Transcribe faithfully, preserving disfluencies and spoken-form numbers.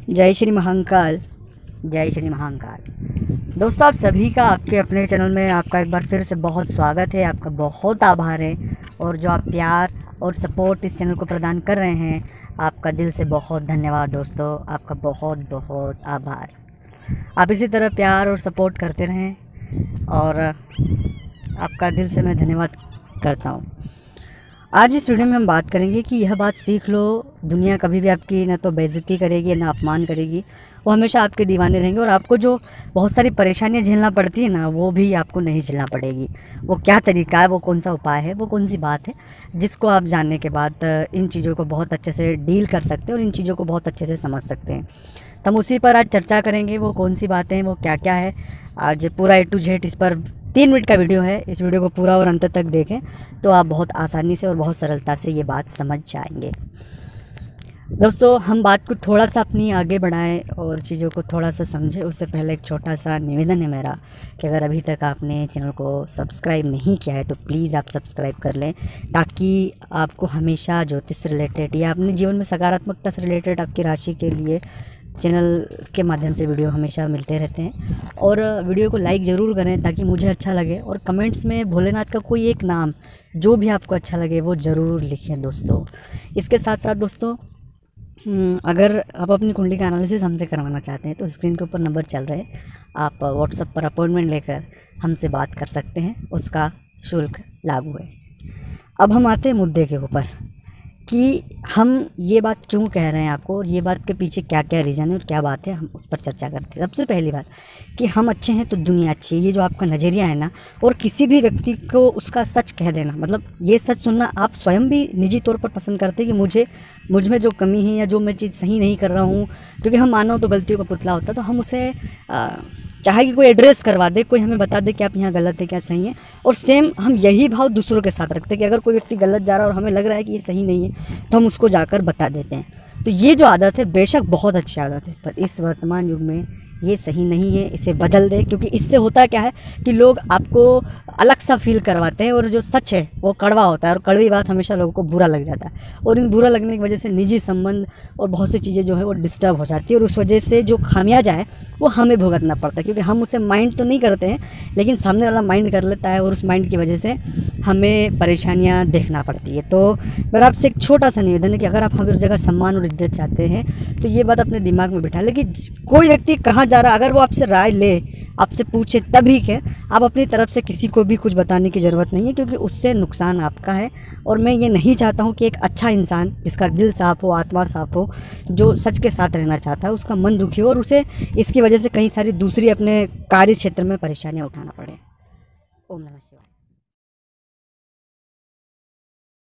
जय श्री महाकाल, जय श्री महाकाल। दोस्तों, आप सभी का आपके अपने चैनल में आपका एक बार फिर से बहुत स्वागत है। आपका बहुत आभार है और जो आप प्यार और सपोर्ट इस चैनल को प्रदान कर रहे हैं, आपका दिल से बहुत धन्यवाद दोस्तों। आपका बहुत बहुत आभार। आप इसी तरह प्यार और सपोर्ट करते रहें और आपका दिल से मैं धन्यवाद करता हूँ। आज इस वीडियो में हम बात करेंगे कि यह बात सीख लो, दुनिया कभी भी आपकी ना तो बेइज्जती करेगी ना अपमान करेगी। वो हमेशा आपके दीवाने रहेंगे और आपको जो बहुत सारी परेशानियां झेलना पड़ती है ना, वो भी आपको नहीं झेलना पड़ेगी। वो क्या तरीका है, वो कौन सा उपाय है, वो कौन सी बात है जिसको आप जानने के बाद इन चीज़ों को बहुत अच्छे से डील कर सकते हैं और इन चीज़ों को बहुत अच्छे से समझ सकते हैं। तो हम उसी पर आज चर्चा करेंगे। वो कौन सी बातें हैं, वो क्या क्या है। आज पूरा ए टू जेड इस पर तीन मिनट का वीडियो है। इस वीडियो को पूरा और अंत तक देखें तो आप बहुत आसानी से और बहुत सरलता से ये बात समझ जाएंगे। दोस्तों, हम बात को थोड़ा सा अपनी आगे बढ़ाएं और चीज़ों को थोड़ा सा समझें। उससे पहले एक छोटा सा निवेदन है मेरा कि अगर अभी तक आपने चैनल को सब्सक्राइब नहीं किया है तो प्लीज़ आप सब्सक्राइब कर लें, ताकि आपको हमेशा ज्योतिष से रिलेटेड या अपने जीवन में सकारात्मकता से रिलेटेड आपकी राशि के लिए चैनल के माध्यम से वीडियो हमेशा मिलते रहते हैं। और वीडियो को लाइक ज़रूर करें ताकि मुझे अच्छा लगे, और कमेंट्स में भोलेनाथ का कोई एक नाम जो भी आपको अच्छा लगे वो ज़रूर लिखें दोस्तों। इसके साथ साथ दोस्तों, अगर आप अपनी कुंडली का एनालिसिस हमसे करवाना चाहते हैं तो स्क्रीन के ऊपर नंबर चल रहे हैं, आप व्हाट्सएप पर अपॉइंटमेंट लेकर हमसे बात कर सकते हैं। उसका शुल्क लागू है। अब हम आते हैं मुद्दे के ऊपर कि हम ये बात क्यों कह रहे हैं आपको, और ये बात के पीछे क्या क्या रीज़न है और क्या बात है, हम उस पर चर्चा करते हैं। सबसे पहली बात कि हम अच्छे हैं तो दुनिया अच्छी है, ये जो आपका नज़रिया है ना, और किसी भी व्यक्ति को उसका सच कह देना, मतलब ये सच सुनना आप स्वयं भी निजी तौर पर पसंद करते हैं कि मुझे मुझ में जो कमी है या जो मैं चीज़ सही नहीं कर रहा हूँ, क्योंकि हम मानव तो गलतियों का पुतला होता है, तो हम उसे आ, चाहे कि कोई एड्रेस करवा दे, कोई हमें बता दे कि आप यहाँ गलत है क्या सही है। और सेम हम यही भाव दूसरों के साथ रखते हैं कि अगर कोई व्यक्ति गलत जा रहा है और हमें लग रहा है कि ये सही नहीं है तो हम उसको जाकर बता देते हैं। तो ये जो आदत है बेशक बहुत अच्छी आदत है, पर इस वर्तमान युग में ये सही नहीं है। इसे बदल दे, क्योंकि इससे होता क्या है कि लोग आपको अलग सा फील करवाते हैं और जो सच है वो कड़वा होता है, और कड़वी बात हमेशा लोगों को बुरा लग जाता है, और इन बुरा लगने की वजह से निजी संबंध और बहुत सी चीज़ें जो है वो डिस्टर्ब हो जाती है, और उस वजह से जो खामियाजा है वो हमें भुगतना पड़ता है, क्योंकि हम उसे माइंड तो नहीं करते हैं लेकिन सामने वाला माइंड कर लेता है, और उस माइंड की वजह से हमें परेशानियाँ देखना पड़ती है। तो मेरा आपसे एक छोटा सा निवेदन है कि अगर आप हर जगह सम्मान और इज्जत चाहते हैं तो ये बात अपने दिमाग में बिठा लें कि कोई व्यक्ति कहाँ जा रहा है, अगर वो आपसे राय ले, आपसे पूछे तभी के, आप अपनी तरफ से किसी को भी कुछ बताने की ज़रूरत नहीं है, क्योंकि उससे नुकसान आपका है। और मैं ये नहीं चाहता हूँ कि एक अच्छा इंसान जिसका दिल साफ़ हो, आत्मा साफ़ हो, जो सच के साथ रहना चाहता है, उसका मन दुखी हो और उसे इसकी वजह से कई सारी दूसरी अपने कार्य क्षेत्र में परेशानियाँ उठाना पड़े। ओम नमः शिवाय।